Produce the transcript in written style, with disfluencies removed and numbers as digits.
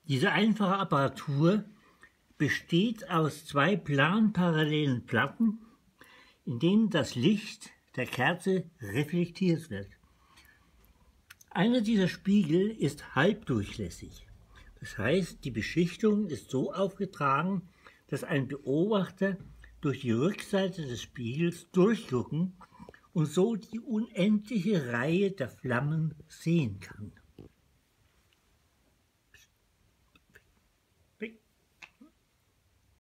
Diese einfache Apparatur besteht aus zwei planparallelen Platten, in denen das Licht der Kerze reflektiert wird. Einer dieser Spiegel ist halbdurchlässig. Das heißt, die Beschichtung ist so aufgetragen, dass ein Beobachter durch die Rückseite des Spiegels durchgucken und so die unendliche Reihe der Flammen sehen kann.